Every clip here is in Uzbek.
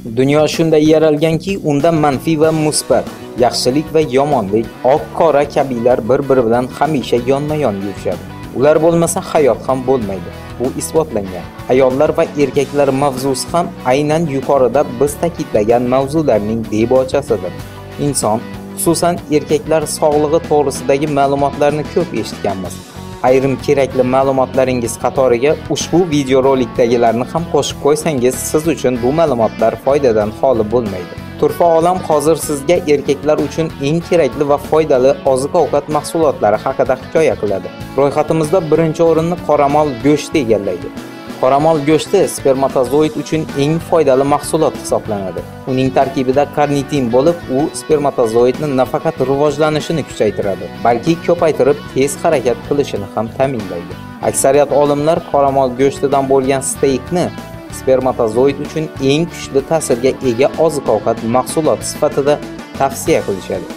Dunyo shunday yaralganki, unda manfiy va musbat, yaxshilik va yomonlik, oq-qora kabilar bir-biri bilan hamisha yonma-yon yurishadi. Ular bo'lmasa hayot ham bo'lmaydi. Bu isbotlangan. Ayollar va erkaklar mavzusi ham aynan yuqorida biz ta'kidlagan mavzularning debochasidir. Inson, xususan erkaklar sog'lig'i to'g'risidagi ma'lumotlarni ko'p eshitganmiz. Ayrim kerakli ma'lumotlaringiz qatoriga ushbu videorolikdagilarni ham qo'shib qo'ysangiz, siz uchun bu ma'lumotlar foydadan xoli bo'lmaydi. Turfa olam hozir sizga erkaklar uchun eng kerakli va foydali oziq-ovqat mahsulotlari haqida hikoya qiladi. Ro'yxatimizda birinchi o'rinni qoramol go'shti egallaydi. Qoramol go'shti spermatozoid uchun eng foydali mahsulot hisoblanadi. Uning tarkibida karnitin bo'lib, u spermatozoidning nafaqat rivojlanishini kuchaytiradi, balki ko'paytirib tez harakat qilishini ham ta'minlaydi. Aksariyat olimlar qoramol go'shtidan bo'lgan steykni spermatozoid uchun eng kuchli ta'sirga ega oziq-ovqat mahsulot sifatida tavsiya qilishadi.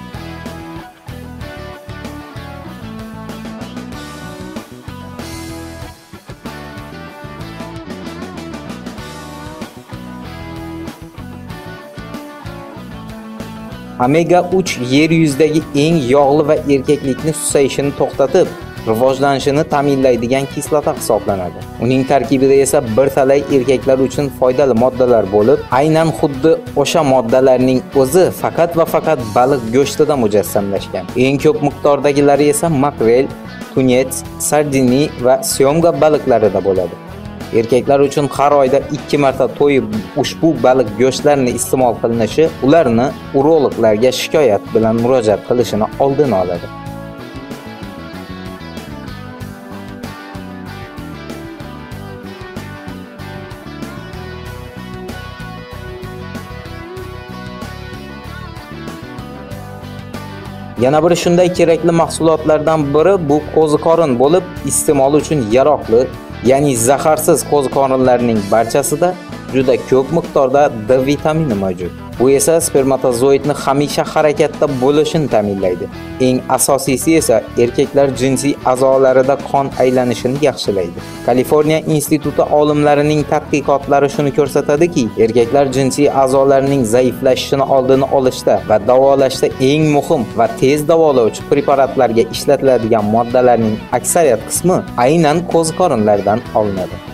Omega 3 yer yuzidagi eng yog'li va erkaklikni susayishini to'xtatib, rivojlanishini ta'minlaydigan kislota hisoblanadi. Uning tarkibida esa bir talay erkaklar uchun foydali moddalar bo'lib, aynan xuddi o'sha moddalarning o'zi faqat va faqat baliq go'shtida mujassamlashgan. Eng ko'p miqdordagilari esa makrel, tunet, sardini va syomga baliqlarida bo'ladi. Erkaklar uchun har oyda 2 marta to'yib ushbu baliq go'shtlarini iste'mol qilinishi ularni urologlarga shikoyat bilan murojaat qilishini oldini oladi. Yana bir shunday kerakli mahsulotlardan biri bu qo'ziqorin bo'lib, iste'mol uchun yaroqli, ya'ni zaharsiz qo'ziqorinlarning barchasida juda ko'p miqdorda D vitamini mavjud. Bu esa spermatozoidni hamisha harakatda bo'lishini ta'minlaydi. Eng asosiysi esa erkaklar jinsiy a'zolarida qon aylanishini yaxshilaydi. Kaliforniya instituti olimlarining tadqiqotlari shuni ko'rsatadiki, erkaklar jinsiy a'zolarining zaiflashishini oldini olishda va davolashda eng muhim va tez davolovchi preparatlarga ishlatiladigan moddalarning aksariyat qismi aynan qo'ziqorinlardan olinadi.